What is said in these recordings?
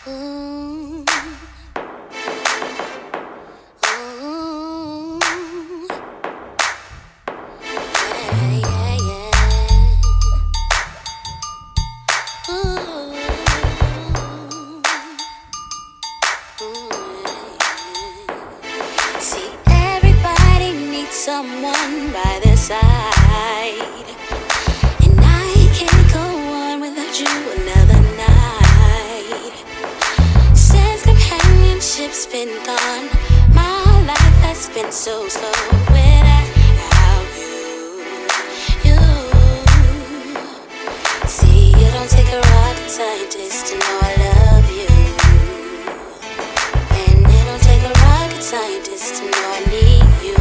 Ooh, ooh, yeah, yeah, yeah. Ooh, see, everybody needs someone by their side, and I can't go on without you another night. Since companionship's been gone, my life has been so slow without you. See, you don't take a rocket scientist to know I love you, and it don't take a rocket scientist to know I need you.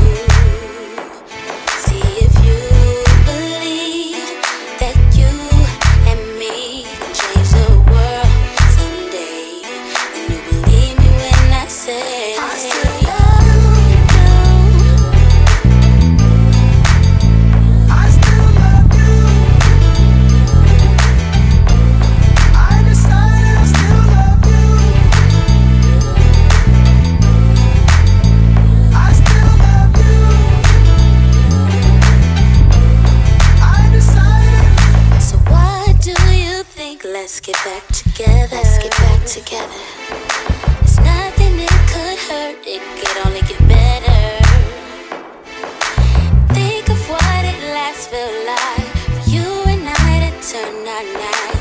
See, if you believe that you and me can change the world someday, then you believe me when I say I still love you. I still love you. I decided I still love you. I still love you. I decided. So what do you think? Let's get back together. Let's get back together. There's nothing that could hurt. It could only get better. Think of what it last felt like for you and I to turn our night